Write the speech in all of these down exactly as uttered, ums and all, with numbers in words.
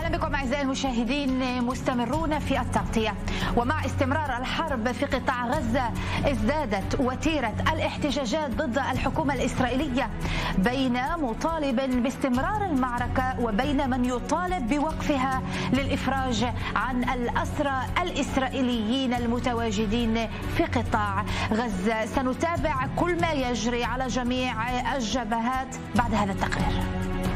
أهلا بكم أعزائي المشاهدين، مستمرون في التغطية. ومع استمرار الحرب في قطاع غزة ازدادت وتيرة الاحتجاجات ضد الحكومة الإسرائيلية بين مطالب باستمرار المعركة وبين من يطالب بوقفها للإفراج عن الأسرى الإسرائيليين المتواجدين في قطاع غزة. سنتابع كل ما يجري على جميع الجبهات بعد هذا التقرير.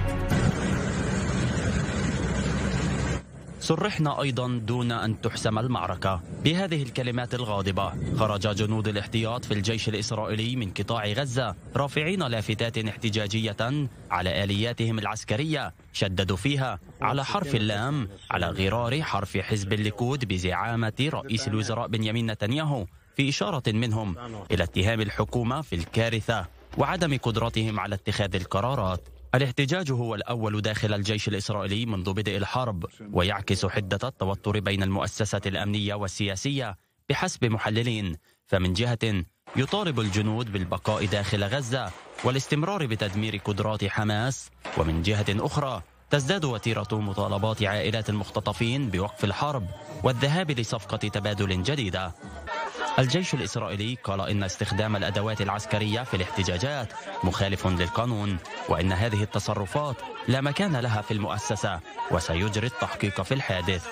صرحنا أيضا دون أن تحسم المعركة بهذه الكلمات الغاضبة. خرج جنود الاحتياط في الجيش الإسرائيلي من قطاع غزة رافعين لافتات احتجاجية على آلياتهم العسكرية شددوا فيها على حرف اللام على غرار حرف حزب الليكود بزعامة رئيس الوزراء بنيامين نتنياهو، في إشارة منهم إلى اتهام الحكومة في الكارثة وعدم قدرتهم على اتخاذ القرارات. الاحتجاج هو الأول داخل الجيش الإسرائيلي منذ بدء الحرب، ويعكس حدة التوتر بين المؤسسة الأمنية والسياسية بحسب محللين. فمن جهة يطالب الجنود بالبقاء داخل غزة والاستمرار بتدمير قدرات حماس، ومن جهة أخرى تزداد وتيرة مطالبات عائلات المختطفين بوقف الحرب والذهاب لصفقة تبادل جديدة. الجيش الإسرائيلي قال إن استخدام الأدوات العسكرية في الاحتجاجات مخالف للقانون، وإن هذه التصرفات لا مكان لها في المؤسسة وسيجري التحقيق في الحادث.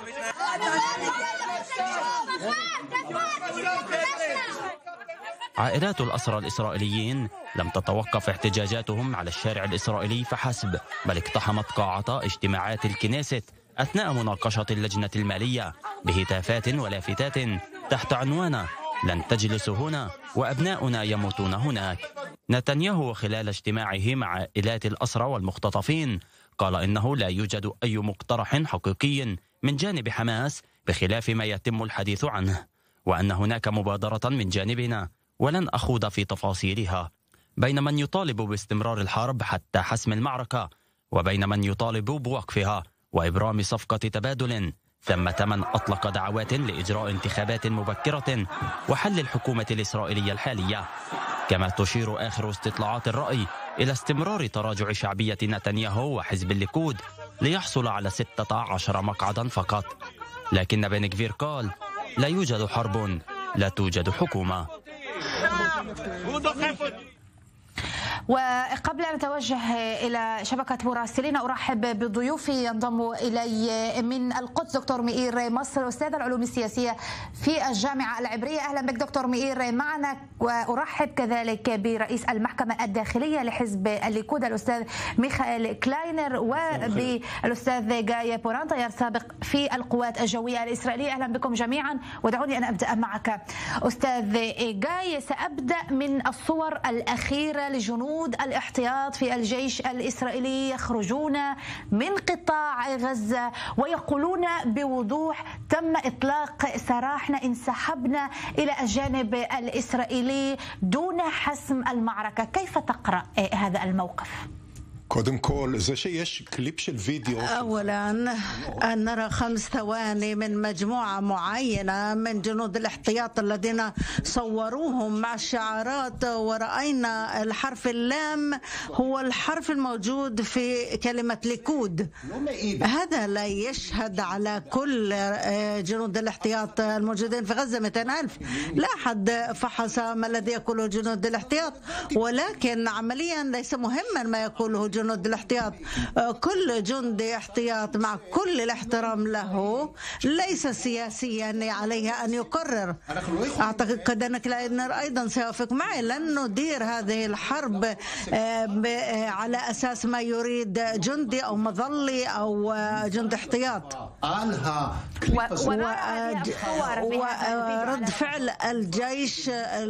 عائلات الأسرى الإسرائيليين لم تتوقف احتجاجاتهم على الشارع الإسرائيلي فحسب، بل اقتحمت قاعة اجتماعات الكنيست أثناء مناقشة اللجنة المالية بهتافات ولافتات تحت عنوان لن تجلسوا هنا وأبناؤنا يموتون هناك. نتنياهو خلال اجتماعه مع عائلات الأسرى والمختطفين قال إنه لا يوجد أي مقترح حقيقي من جانب حماس بخلاف ما يتم الحديث عنه، وأن هناك مبادرة من جانبنا ولن أخوض في تفاصيلها، بين من يطالب باستمرار الحرب حتى حسم المعركة وبين من يطالب بوقفها وإبرام صفقة تبادل. ثمة من أطلق دعوات لإجراء انتخابات مبكرة وحل الحكومة الإسرائيلية الحالية. كما تشير آخر استطلاعات الرأي إلى استمرار تراجع شعبية نتنياهو وحزب الليكود ليحصل على ستة عشر مقعدا فقط. لكن بن غفير قال لا يوجد حرب، لا توجد حكومة. وقبل أن نتوجه إلى شبكة مراسلين أرحب بضيوفي ينضم إلي من القدس دكتور مئير مصر، أستاذ العلوم السياسية في الجامعة العبرية. أهلا بك دكتور مئير معنا. وأرحب كذلك برئيس المحكمة الداخلية لحزب الليكود الأستاذ ميخائيل كلاينر، وبالأستاذ جاي بوران طيار سابق في القوات الجوية الإسرائيلية. أهلا بكم جميعا. ودعوني أن أبدأ معك أستاذ جاي. سأبدأ من الصور الأخيرة لجنود الاحتياط في الجيش الإسرائيلي يخرجون من قطاع غزة ويقولون بوضوح تم إطلاق سراحنا، انسحبنا إلى الجانب الإسرائيلي دون حسم المعركة. كيف تقرأ هذا الموقف؟ أولا أن نرى خمس ثواني من مجموعة معينة من جنود الاحتياط الذين صوروهم مع الشعارات، ورأينا الحرف اللام هو الحرف الموجود في كلمة ليكود. هذا لا يشهد على كل جنود الاحتياط الموجودين في غزة مئتين ألف. لا أحد فحص ما الذي يقوله جنود الاحتياط، ولكن عمليا ليس مهما ما يقوله جنود الاحتياط. كل جندي احتياط مع كل الاحترام له ليس سياسيا عليه أن يقرر. أعتقد أن كلاينر أيضا سيوافق معي. لن ندير هذه الحرب على أساس ما يريد جندي أو مظلي أو جندي احتياط. ورد فعل الجيش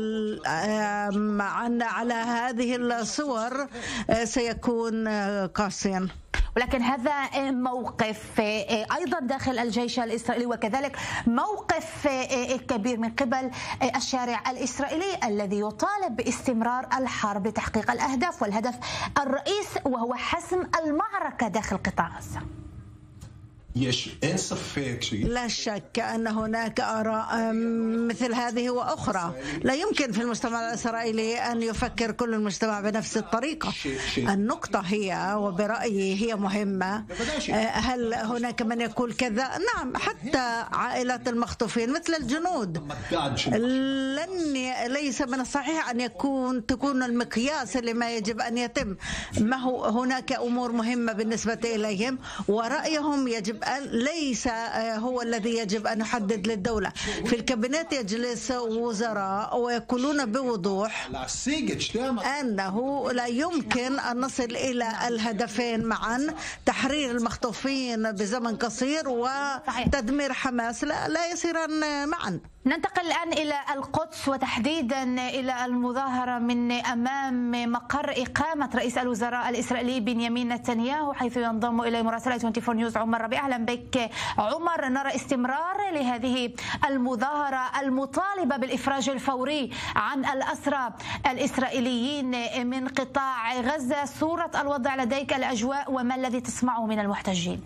على هذه الصور سيكون قاسيا. ولكن هذا موقف أيضا داخل الجيش الإسرائيلي، وكذلك موقف كبير من قبل الشارع الإسرائيلي الذي يطالب باستمرار الحرب لتحقيق الأهداف والهدف الرئيس وهو حسم المعركة داخل قطاع غزة. لا شك أن هناك آراء مثل هذه وأخرى. لا يمكن في المجتمع الإسرائيلي أن يفكر كل المجتمع بنفس الطريقة. النقطة هي، وبرأيي هي مهمة، هل هناك من يقول كذا؟ نعم، حتى عائلات المخطوفين مثل الجنود لن ليس من الصحيح أن يكون تكون المقياس لما يجب أن يتم. ما هو هناك أمور مهمة بالنسبة إليهم، ورأيهم يجب أن ليس هو الذي يجب أن يحدد للدولة. في الكابينت يجلس وزراء ويقولون بوضوح أنه لا يمكن أن نصل إلى الهدفين معا، تحرير المخطوفين بزمن قصير وتدمير حماس، لا, لا يصيران معا. ننتقل الآن إلى القدس، وتحديدا إلى المظاهرة من أمام مقر إقامة رئيس الوزراء الإسرائيلي بنيامين نتنياهو، حيث ينضم إلى مراسلة أربعة وعشرين نيوز عمر ربيع. أهلا بك عمر. نرى استمرار لهذه المظاهرة المطالبة بالإفراج الفوري عن الأسرى الإسرائيليين من قطاع غزة. صورة الوضع لديك، الأجواء وما الذي تسمعه من المحتجين؟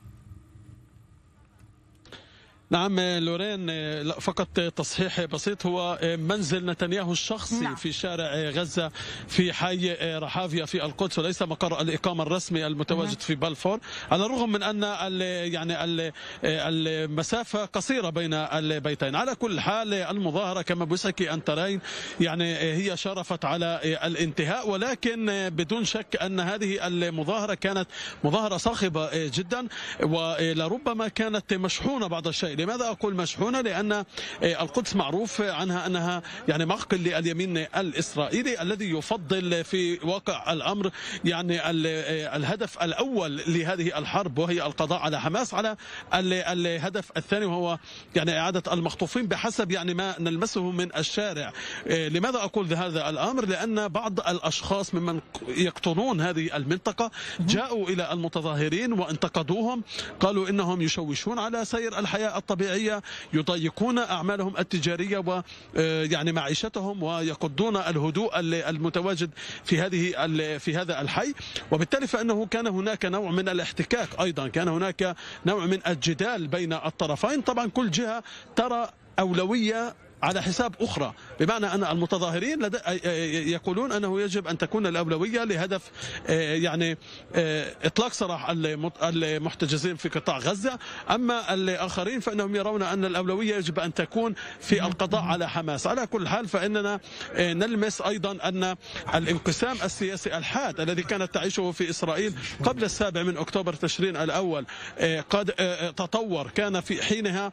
نعم لورين، فقط تصحيح بسيط، هو منزل نتنياهو الشخصي نعم. في شارع غزة في حي رحافيا في القدس، وليس مقر الإقامة الرسمي المتواجد في بلفور، على الرغم من أن يعني المسافة قصيرة بين البيتين. على كل حال المظاهرة كما بوسك أن ترين يعني هي شرفت على الانتهاء، ولكن بدون شك أن هذه المظاهرة كانت مظاهرة صاخبة جدا، ولربما كانت مشحونة بعض الشيء. لماذا أقول مشحونة؟ لأن القدس معروف عنها أنها يعني معقل لليمين الإسرائيلي الذي يفضل في واقع الأمر يعني الهدف الأول لهذه الحرب، وهي القضاء على حماس، على الهدف الثاني وهو يعني إعادة المخطوفين بحسب يعني ما نلمسه من الشارع. لماذا أقول هذا الأمر؟ لأن بعض الأشخاص ممن يقطنون هذه المنطقة جاءوا إلى المتظاهرين وانتقدوهم، قالوا إنهم يشوشون على سير الحياة الطبيعية، يضيقون أعمالهم التجارية ويعني معيشتهم، ويقضون الهدوء المتواجد في هذه في هذا الحي. وبالتالي فإنه كان هناك نوع من الاحتكاك، أيضا كان هناك نوع من الجدال بين الطرفين. طبعا كل جهة ترى أولوية على حساب أخرى، بمعنى أن المتظاهرين يقولون أنه يجب أن تكون الأولوية لهدف يعني إطلاق سراح المحتجزين في قطاع غزة، أما الآخرين فإنهم يرون أن الأولوية يجب أن تكون في القضاء على حماس. على كل حال فإننا نلمس أيضا أن الانقسام السياسي الحاد الذي كانت تعيشه في إسرائيل قبل السابع من أكتوبر تشرين الأول قد تطور. كان في حينها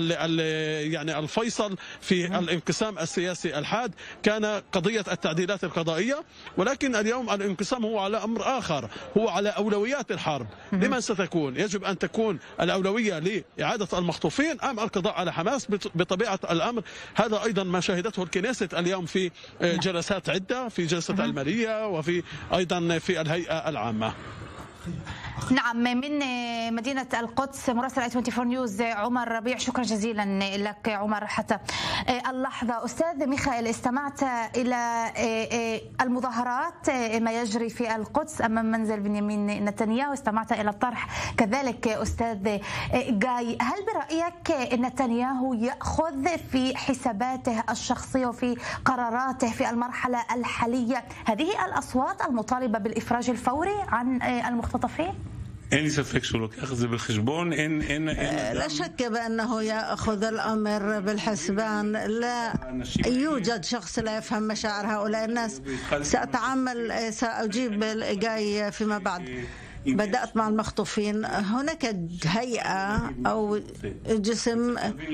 يعني الفيصل في الانقسام السياسي الحاد كان قضية التعديلات القضائية، ولكن اليوم الانقسام هو على أمر آخر، هو على أولويات الحرب. لمن ستكون؟ يجب أن تكون الأولوية لإعادة المخطوفين أم القضاء على حماس؟ بطبيعة الأمر هذا أيضا ما شاهدته الكنيست اليوم في جلسات عدة، في جلسة المالية وفي أيضا في الهيئة العامة. نعم، من مدينة القدس مراسل أربعة وعشرين نيوز عمر ربيع، شكرا جزيلا لك عمر. حتى اللحظة أستاذ ميخائيل، استمعت إلى المظاهرات ما يجري في القدس أمام منزل بنيامين نتنياهو، استمعت إلى الطرح كذلك أستاذ جاي. هل برأيك نتنياهو يأخذ في حساباته الشخصية وفي قراراته في المرحلة الحالية هذه الأصوات المطالبة بالإفراج الفوري عن المختطفين؟ אין לי ספק שהוא לוקח את זה בחשבון. אין אין لا شك بأنه يأخذ الأمر بالحسبان. لا يوجد شخص لا يفهم مشاعر هؤلاء الناس. سأتعامل سأجيب الإجاي فيما بعد. بدأت مع المخطوفين. هناك هيئة أو جسم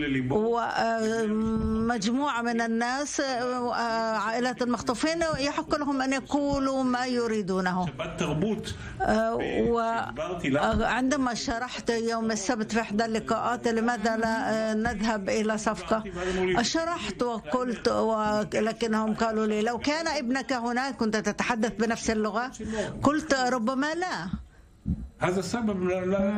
ومجموعة من الناس عائلات المخطوفين يحق لهم أن يقولوا ما يريدونه. وعندما شرحت يوم السبت في إحدى اللقاءات لماذا لا نذهب إلى صفقة، شرحت وقلت، ولكنهم قالوا لي لو كان ابنك هناك كنت تتحدث بنفس اللغة. قلت ربما لا. هذا السبب لا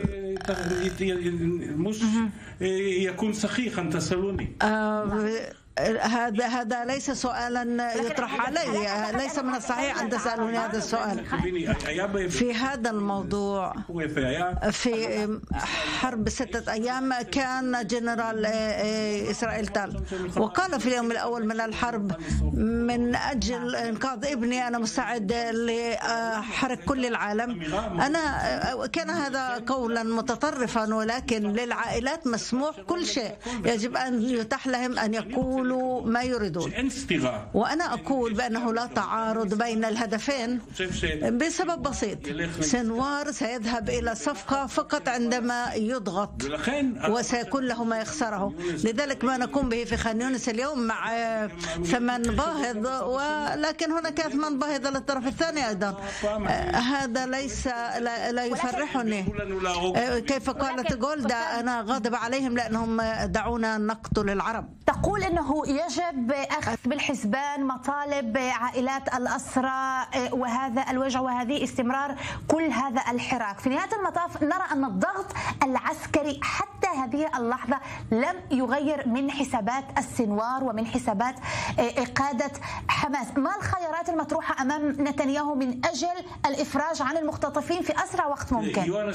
مش يكون صحيحا تسألوني. هذا هذا ليس سؤالا يطرح علي، ليس من الصحيح أن تسألوني هذا السؤال. في هذا الموضوع في حرب ستة أيام كان جنرال إسرائيل تال وقال في اليوم الأول من الحرب: من أجل إنقاذ ابني أنا مستعد لحرق كل العالم. أنا كان هذا قولا متطرفا، ولكن للعائلات مسموح كل شيء، يجب أن يتاح لهم أن يقولوا ما يريدون. وأنا أقول بأنه لا تعارض بين الهدفين بسبب بسيط: سنوار سيذهب إلى صفقة فقط عندما يضغط، وسيكون له ما يخسره. لذلك ما نقوم به في خان يونس اليوم مع ثمن باهظ، ولكن هناك ثمن باهظ للطرف الثاني أيضا. هذا ليس لا, لا يفرحني. كيف قالت جولدا: أنا غاضب عليهم لأنهم دعونا نقتل العرب. تقول أنه يجب أخذ بالحسبان مطالب عائلات الأسرى وهذا الوجع وهذه استمرار كل هذا الحراك. في نهاية المطاف نرى أن الضغط العسكري حتى هذه اللحظة لم يغير من حسابات السنوار ومن حسابات قادة حماس. ما الخيارات المطروحة أمام نتنياهو من أجل الإفراج عن المختطفين في أسرع وقت ممكن؟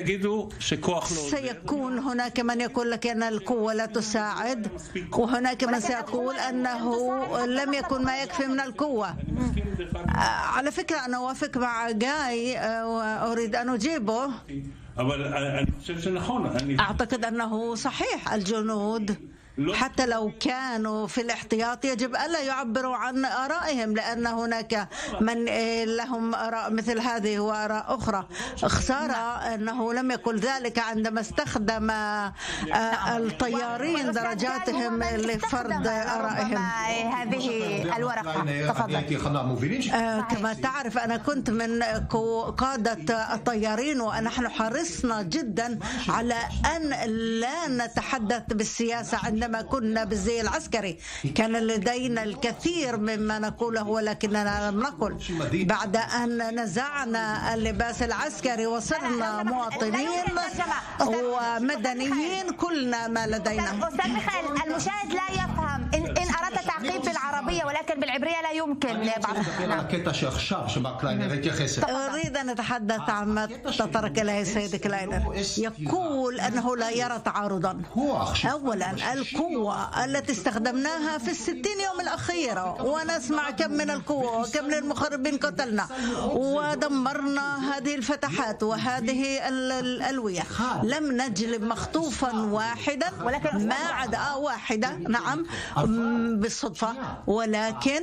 سيكون هناك من يقول لك أن القوة لا تساعد، وهناك من سيقول أنه لم يكن ما يكفي من القوة. على فكرة أنا أوافق مع جاي وأريد أن أجيبه. أعتقد أنه صحيح الجنود حتى لو كانوا في الاحتياط يجب ألا يعبروا عن آرائهم، لأن هناك من لهم آراء مثل هذه وآراء أخرى. خسارة أنه لم يقل ذلك عندما استخدم الطيارين درجاتهم لفرض آرائهم. هذه الورقة تفضل. كما تعرف أنا كنت من قادة الطيارين، ونحن حرصنا جدا على أن لا نتحدث بالسياسة عندما عندما كنا بالزي العسكري. كان لدينا الكثير مما نقوله ولكننا لم نقل. بعد أن نزعنا اللباس العسكري وصرنا مواطنين ومدنيين كلنا ما لدينا. أستاذ ميخائيل، المشاهد لا يفهم. إن, إن أردت تعقيب بالعربية ولكن بالعبرية لا يمكن. أريد أن أتحدث عن ما تطرق إليه السيد كلاينر. يقول أنه لا يرى تعارضا. أولا القوة التي استخدمناها في الستين يوم الأخيرة، ونسمع كم من القوة وكم من المخربين قتلنا ودمرنا هذه الفتحات وهذه الألوية. لم نجلب مخطوفا واحدا، ما عدا واحدة نعم بالصدفة، ولكن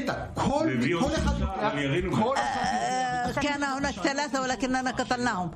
كان هناك ثلاثة ولكننا قتلناهم.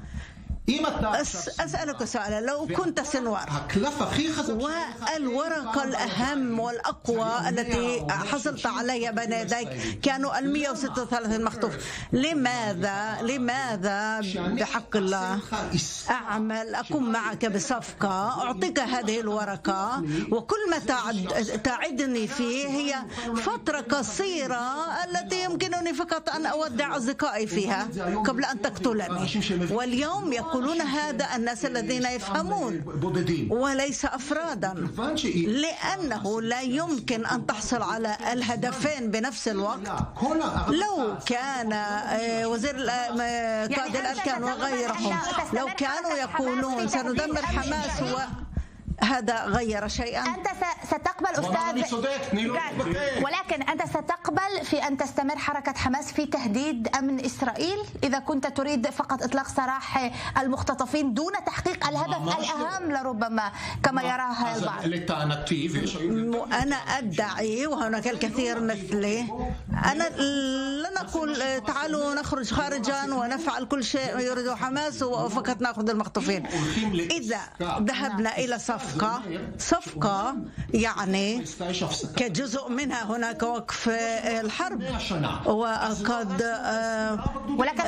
أسألك سؤالا: لو كنت سنوار والورقة الأهم والأقوى التي حصلت عليها بين يديك كانوا المئة وستة وثلاثين مخطوف، لماذا لماذا بحق الله أعمل أقوم معك بصفقة أعطيك هذه الورقة، وكل ما تعدني فيه هي فترة قصيرة التي يمكنني فقط أن أودع أصدقائي فيها قبل أن تقتلني. واليوم يقولون هذا الناس الذين يفهمون وليس أفرادا، لأنه لا يمكن أن تحصل على الهدفين بنفس الوقت. لو كان وزير قائد الأركان وغيرهم لو كانوا يقولون سندمر حماس و هذا غير شيئا. أنت ستقبل أستاذ، ولكن أنت ستقبل في أن تستمر حركة حماس في تهديد أمن إسرائيل إذا كنت تريد فقط إطلاق سراح المختطفين دون تحقيق الهدف الأهم لربما كما يراه البعض. أنا أدعي وهناك الكثير مثلي، أنا لا نقول تعالوا نخرج خارجا ونفعل كل شيء يريده حماس وفقط نأخذ المخطوفين. إذا ذهبنا إلى صف صفقة صفقة يعني كجزء منها هناك وقف الحرب، وقد ولكن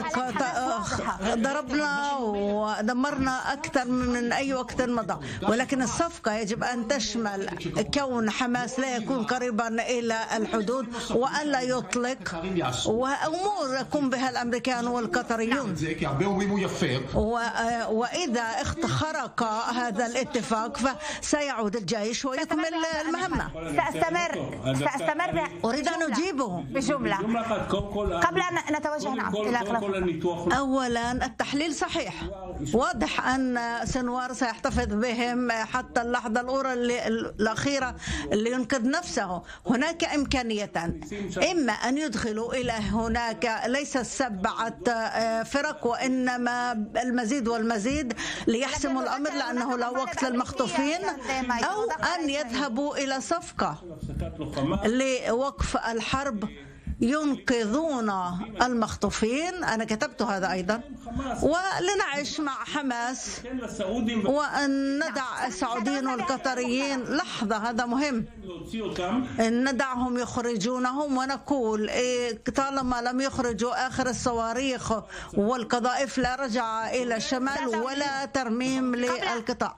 ضربنا ودمرنا أكثر من أي وقت مضى. ولكن الصفقة يجب أن تشمل كون حماس لا يكون قريبا إلى الحدود وأن لا يطلق، وأمور يقوم بها الأمريكان والقطريون. وإذا اخترق هذا الاتفاق الاتفاق فسيعود الجيش ويكمل المهمة. سأستمر سأستمر أريد أن أجيبه بجملة قبل أن نتوجه. نعم إلى أولا التحليل صحيح، واضح أن سنوار سيحتفظ بهم حتى اللحظة الأولى الأخيرة لينقذ نفسه. هناك إمكانيتان، إما أن يدخلوا إلى هناك ليس سبعة فرق وإنما المزيد والمزيد ليحسموا الأمر لأنه لا وقت للمخطوفين، أو أن يذهبوا إلى صفقة لوقف الحرب ينقذون المخطوفين. أنا كتبت هذا أيضا، ولنعيش مع حماس وأن ندع السعوديين والقطريين لحظة، هذا مهم، ندعهم يخرجونهم ونقول إيه طالما لم يخرجوا آخر الصواريخ والقذائف لا رجع إلى الشمال ولا ترميم للقطاع.